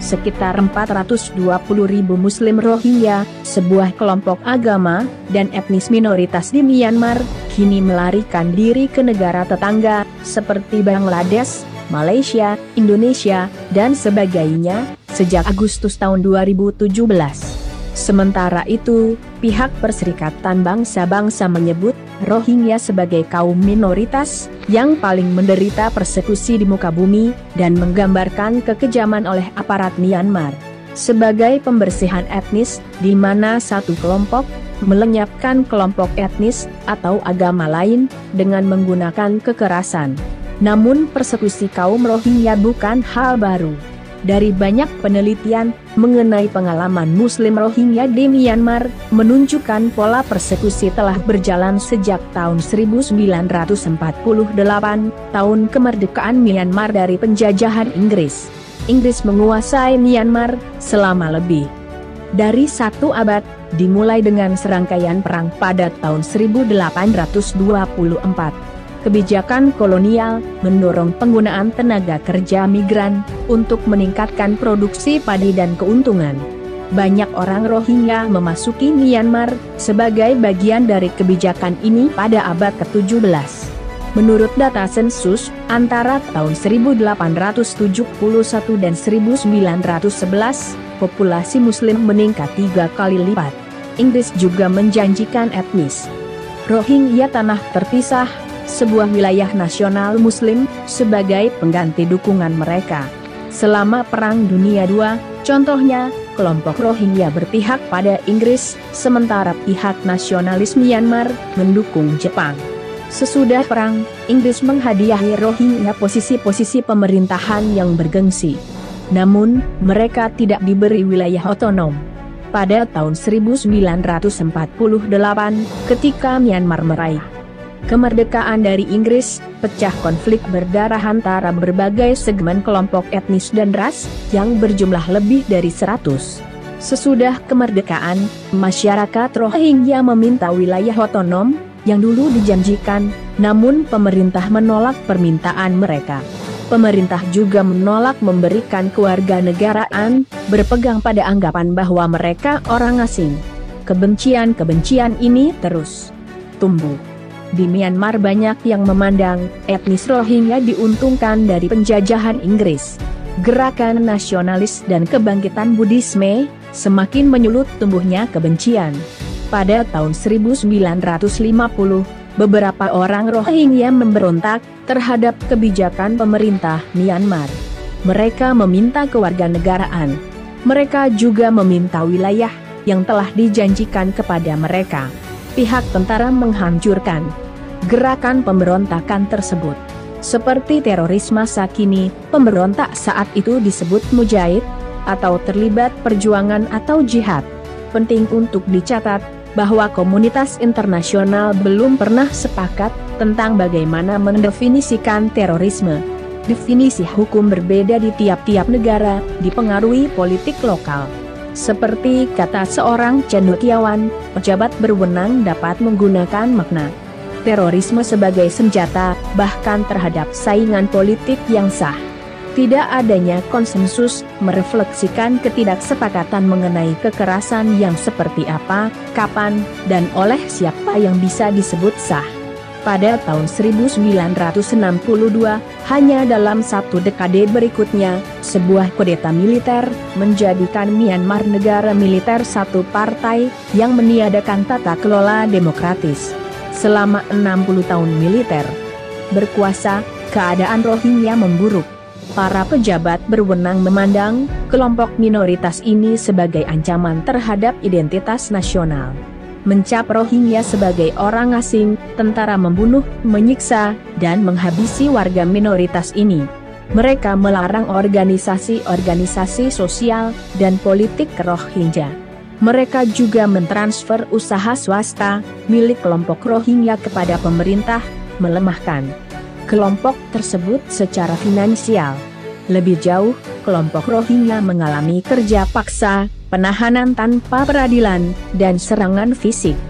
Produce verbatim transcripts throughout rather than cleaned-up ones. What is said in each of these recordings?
sekitar empat ratus dua puluh ribu Muslim Rohingya, sebuah kelompok agama dan etnis minoritas di Myanmar, kini melarikan diri ke negara tetangga, seperti Bangladesh, Malaysia, Indonesia, dan sebagainya, sejak Agustus tahun dua ribu tujuh belas. Sementara itu, pihak Perserikatan Bangsa-Bangsa menyebut Rohingya sebagai kaum minoritas yang paling menderita persekusi di muka bumi, dan menggambarkan kekejaman oleh aparat Myanmar sebagai pembersihan etnis, di mana satu kelompok melenyapkan kelompok etnis atau agama lain dengan menggunakan kekerasan. Namun persekusi kaum Rohingya bukan hal baru. Dari banyak penelitian mengenai pengalaman Muslim Rohingya di Myanmar, menunjukkan pola persekusi telah berjalan sejak tahun seribu sembilan ratus empat puluh delapan, tahun kemerdekaan Myanmar dari penjajahan Inggris. Inggris menguasai Myanmar selama lebih dari satu abad, dimulai dengan serangkaian perang pada tahun seribu delapan ratus dua puluh empat. Kebijakan kolonial mendorong penggunaan tenaga kerja migran untuk meningkatkan produksi padi dan keuntungan. Banyak orang Rohingya memasuki Myanmar sebagai bagian dari kebijakan ini pada abad ketujuh belas. Menurut data sensus, antara tahun seribu delapan ratus tujuh puluh satu dan seribu sembilan ratus sebelas, populasi Muslim meningkat tiga kali lipat. Inggris juga menjanjikan etnis Rohingya tanah terpisah, sebuah wilayah nasional Muslim, sebagai pengganti dukungan mereka. Selama Perang Dunia kedua, contohnya, kelompok Rohingya berpihak pada Inggris, sementara pihak nasionalis Myanmar mendukung Jepang. Sesudah perang, Inggris menghadiahi Rohingya posisi-posisi pemerintahan yang bergengsi. Namun, mereka tidak diberi wilayah otonom. Pada tahun seribu sembilan ratus empat puluh delapan, ketika Myanmar meraih kemerdekaan dari Inggris, pecah konflik berdarah antara berbagai segmen kelompok etnis dan ras, yang berjumlah lebih dari seratus. Sesudah kemerdekaan, masyarakat Rohingya meminta wilayah otonom, yang dulu dijanjikan, namun pemerintah menolak permintaan mereka. Pemerintah juga menolak memberikan kewarganegaraan, berpegang pada anggapan bahwa mereka orang asing. Kebencian-kebencian ini terus tumbuh. Di Myanmar banyak yang memandang etnis Rohingya diuntungkan dari penjajahan Inggris. Gerakan nasionalis dan kebangkitan Buddhisme semakin menyulut tumbuhnya kebencian. Pada tahun seribu sembilan ratus lima puluh, beberapa orang Rohingya memberontak terhadap kebijakan pemerintah Myanmar. Mereka meminta kewarganegaraan. Mereka juga meminta wilayah yang telah dijanjikan kepada mereka. Pihak tentara menghancurkan gerakan pemberontakan tersebut. Seperti teroris masa kini, pemberontak saat itu disebut mujahid, atau terlibat perjuangan atau jihad. Penting untuk dicatat, bahwa komunitas internasional belum pernah sepakat tentang bagaimana mendefinisikan terorisme. Definisi hukum berbeda di tiap-tiap negara, dipengaruhi politik lokal. Seperti kata seorang cendekiawan, pejabat berwenang dapat menggunakan makna terorisme sebagai senjata, bahkan terhadap saingan politik yang sah. Tidak adanya konsensus merefleksikan ketidaksepakatan mengenai kekerasan yang seperti apa, kapan, dan oleh siapa yang bisa disebut sah. Pada tahun seribu sembilan ratus enam puluh dua, hanya dalam satu dekade berikutnya, sebuah kudeta militer menjadikan Myanmar negara militer satu partai yang meniadakan tata kelola demokratis. Selama enam puluh tahun militer berkuasa, keadaan Rohingya memburuk. Para pejabat berwenang memandang kelompok minoritas ini sebagai ancaman terhadap identitas nasional. Mencap Rohingya sebagai orang asing, tentara membunuh, menyiksa, dan menghabisi warga minoritas ini. Mereka melarang organisasi-organisasi sosial dan politik Rohingya. Mereka juga mentransfer usaha swasta milik kelompok Rohingya kepada pemerintah, melemahkan kelompok tersebut secara finansial. Lebih jauh, kelompok Rohingya mengalami kerja paksa, penahanan tanpa peradilan, dan serangan fisik.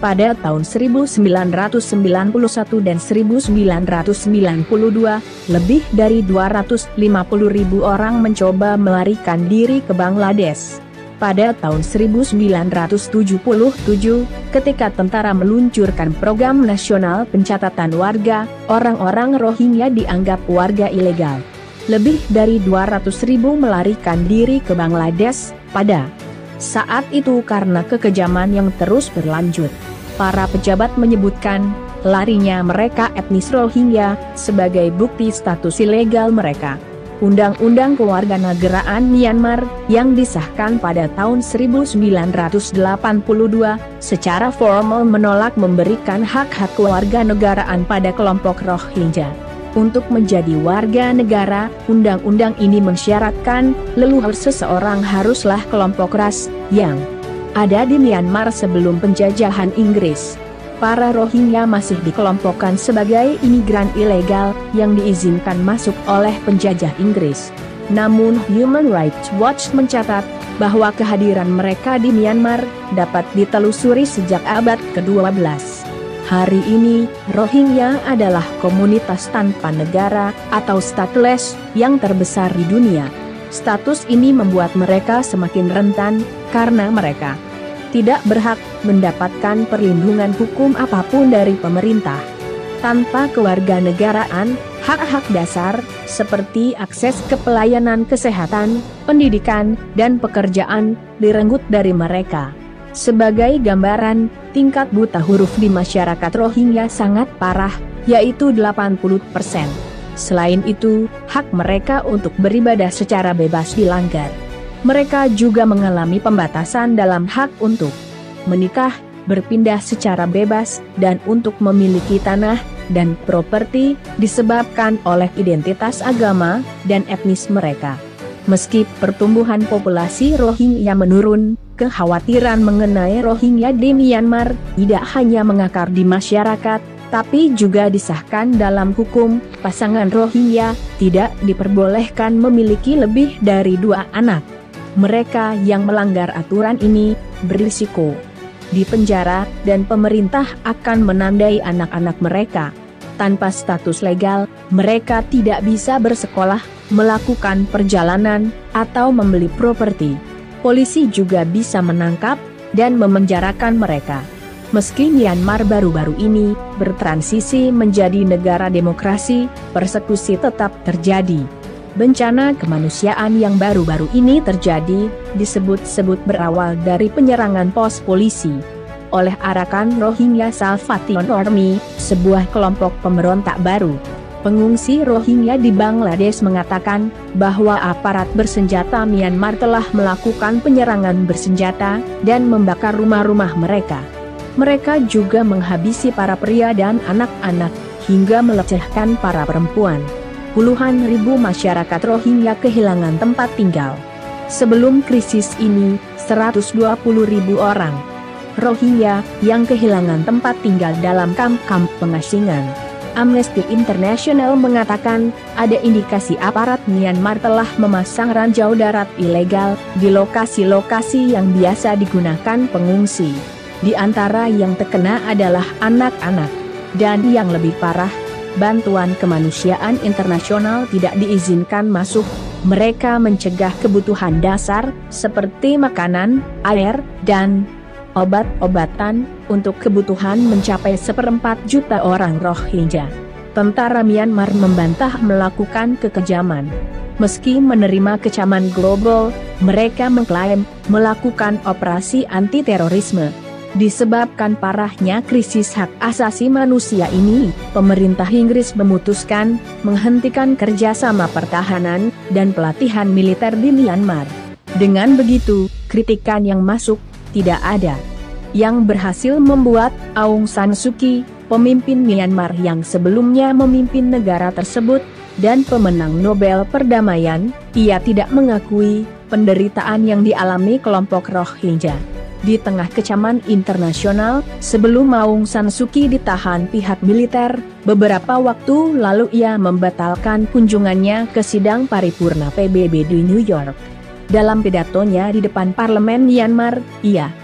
Pada tahun seribu sembilan ratus sembilan puluh satu dan seribu sembilan ratus sembilan puluh dua, lebih dari dua ratus lima puluh ribu orang mencoba melarikan diri ke Bangladesh. Pada tahun seribu sembilan ratus tujuh puluh tujuh, ketika tentara meluncurkan program nasional pencatatan warga, orang-orang Rohingya dianggap warga ilegal. Lebih dari dua ratus ribu melarikan diri ke Bangladesh pada saat itu karena kekejaman yang terus berlanjut. Para pejabat menyebutkan, larinya mereka etnis Rohingya, sebagai bukti status ilegal mereka. Undang-Undang Kewarganegaraan Myanmar, yang disahkan pada tahun seribu sembilan ratus delapan puluh dua, secara formal menolak memberikan hak-hak kewarganegaraan pada kelompok Rohingya. Untuk menjadi warga negara, undang-undang ini mensyaratkan, leluhur seseorang haruslah kelompok ras, yang ada di Myanmar sebelum penjajahan Inggris. Para Rohingya masih dikelompokkan sebagai imigran ilegal, yang diizinkan masuk oleh penjajah Inggris. Namun Human Rights Watch mencatat, bahwa kehadiran mereka di Myanmar, dapat ditelusuri sejak abad kedua belas. Hari ini, Rohingya adalah komunitas tanpa negara, atau stateless, yang terbesar di dunia. Status ini membuat mereka semakin rentan, karena mereka tidak berhak mendapatkan perlindungan hukum apapun dari pemerintah. Tanpa kewarganegaraan, hak-hak dasar, seperti akses ke pelayanan kesehatan, pendidikan, dan pekerjaan, direnggut dari mereka. Sebagai gambaran, tingkat buta huruf di masyarakat Rohingya sangat parah, yaitu delapan puluh persen. Selain itu, hak mereka untuk beribadah secara bebas dilanggar. Mereka juga mengalami pembatasan dalam hak untuk menikah, berpindah secara bebas, dan untuk memiliki tanah dan properti, disebabkan oleh identitas agama dan etnis mereka. Meski pertumbuhan populasi Rohingya menurun, kekhawatiran mengenai Rohingya di Myanmar tidak hanya mengakar di masyarakat, tapi juga disahkan dalam hukum. Pasangan Rohingya tidak diperbolehkan memiliki lebih dari dua anak. Mereka yang melanggar aturan ini berisiko dipenjara, dan pemerintah akan menandai anak-anak mereka. Tanpa status legal, mereka tidak bisa bersekolah, melakukan perjalanan, atau membeli properti. Polisi juga bisa menangkap dan memenjarakan mereka. Meski Myanmar baru-baru ini bertransisi menjadi negara demokrasi, persekusi tetap terjadi. Bencana kemanusiaan yang baru-baru ini terjadi, disebut-sebut berawal dari penyerangan pos polisi oleh Arakan Rohingya Salvation Army, sebuah kelompok pemberontak baru. Pengungsi Rohingya di Bangladesh mengatakan bahwa aparat bersenjata Myanmar telah melakukan penyerangan bersenjata dan membakar rumah-rumah mereka. Mereka juga menghabisi para pria dan anak-anak, hingga melecehkan para perempuan. Puluhan ribu masyarakat Rohingya kehilangan tempat tinggal. Sebelum krisis ini, seratus dua puluh ribu orang Rohingya yang kehilangan tempat tinggal dalam kamp-kamp pengasingan. Amnesty International mengatakan, ada indikasi aparat Myanmar telah memasang ranjau darat ilegal di lokasi-lokasi yang biasa digunakan pengungsi. Di antara yang terkena adalah anak-anak. Dan yang lebih parah, bantuan kemanusiaan internasional tidak diizinkan masuk. Mereka mencegah kebutuhan dasar, seperti makanan, air, dan obat-obatan, untuk kebutuhan mencapai seperempat juta orang Rohingya. Tentara Myanmar membantah melakukan kekejaman. Meski menerima kecaman global, mereka mengklaim melakukan operasi anti-terorisme. Disebabkan parahnya krisis hak asasi manusia ini, pemerintah Inggris memutuskan menghentikan kerjasama pertahanan dan pelatihan militer di Myanmar. Dengan begitu, kritikan yang masuk tidak ada. Yang berhasil membuat Aung San Suu Kyi, pemimpin Myanmar yang sebelumnya memimpin negara tersebut, dan pemenang Nobel Perdamaian, ia tidak mengakui penderitaan yang dialami kelompok Rohingya. Di tengah kecaman internasional, sebelum Aung San Suu Kyi ditahan pihak militer, beberapa waktu lalu ia membatalkan kunjungannya ke sidang paripurna P B B di New York. Dalam pidatonya di depan parlemen Myanmar, ia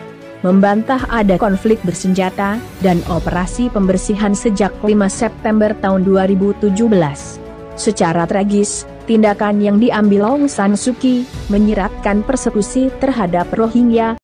membantah ada konflik bersenjata dan operasi pembersihan sejak lima September tahun dua ribu tujuh belas. Secara tragis, tindakan yang diambil Aung San Suu Kyi menyiratkan persekusi terhadap Rohingya